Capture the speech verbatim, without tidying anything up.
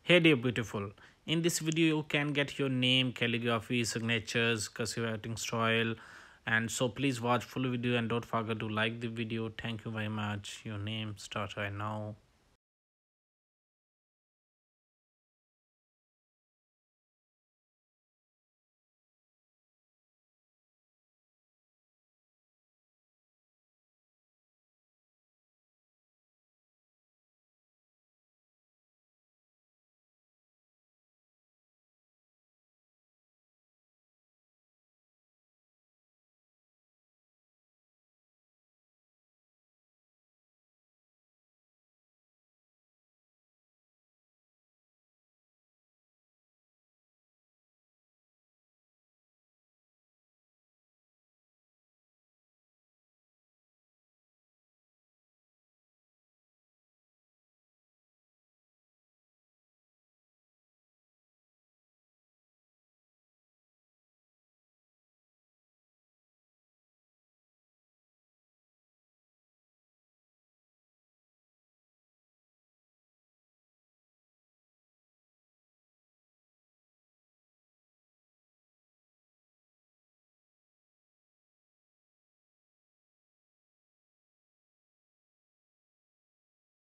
Hey dear beautiful, in this video you can get your name, calligraphy, signatures, cursive writing style, and so please watch full video and don't forget to like the video. Thank you very much. Your name start right now.